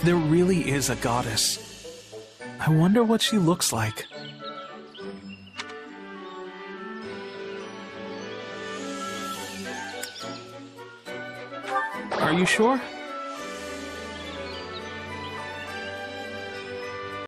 There really is a goddess. I wonder what she looks like. Are you sure?